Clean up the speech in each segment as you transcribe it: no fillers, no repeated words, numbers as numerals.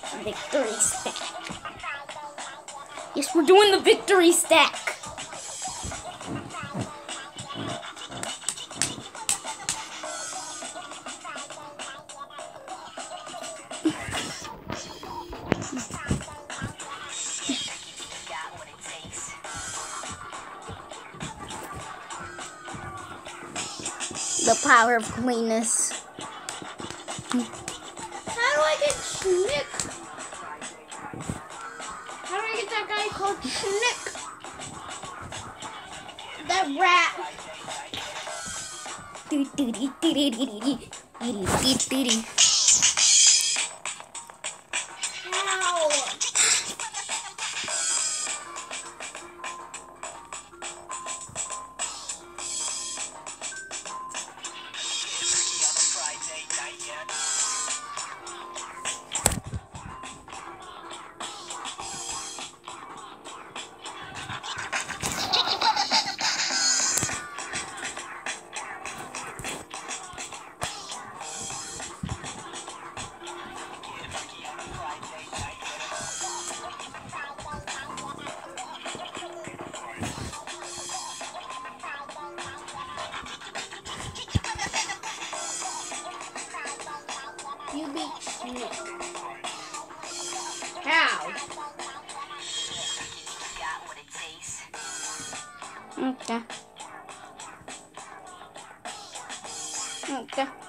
Victory stack. Yes, we're doing the victory stack. The power of cleanness. How do I get Schnick? How do I get that guy called Schnick? That rat. How? You beat Schnick. How? Okay. Okay.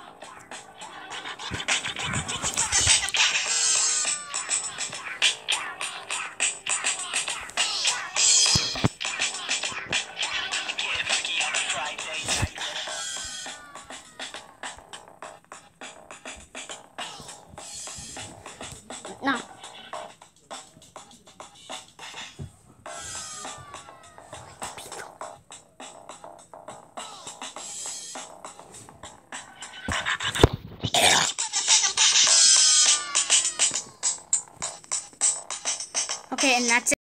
No. Okay, and that's it.